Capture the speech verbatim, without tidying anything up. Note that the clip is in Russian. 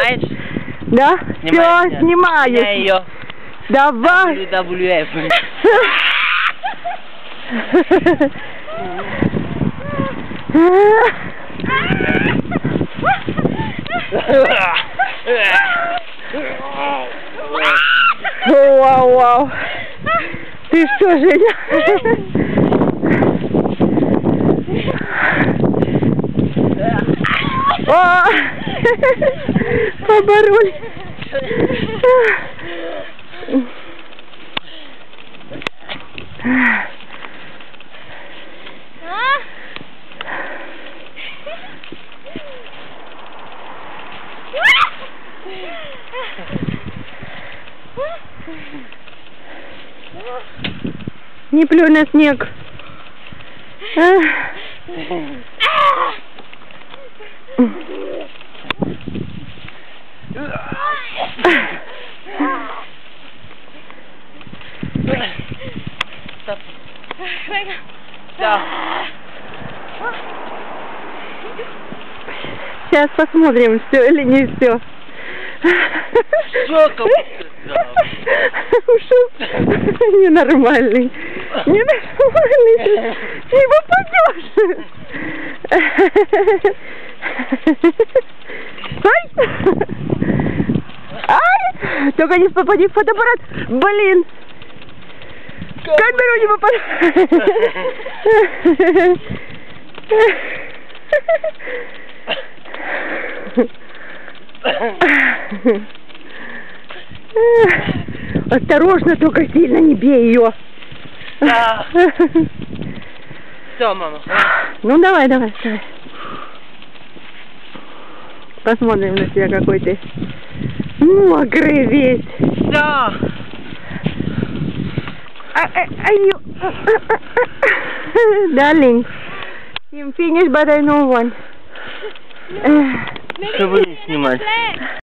Снимаешь? Да? Все, снимаю. Я ее. Давай. дабл ю дабл ю эф. Вау, вау. Ты что, Женя? О! Поборолись. Не плюй на снег. Сейчас посмотрим, все или не все. Что, Ненормальный. Ненормальный. Не попадешь. Ай! Ай! Только не попади в фотоаппарат. Блин. Камеру не попадай. Осторожно, только сильно не бей ее. Да. Все, мама. Ну давай, давай, давай. Посмотрим на тебя, какой ты мокрый весь. Да. Darling, you finish, but I know one. Что вы не снимать?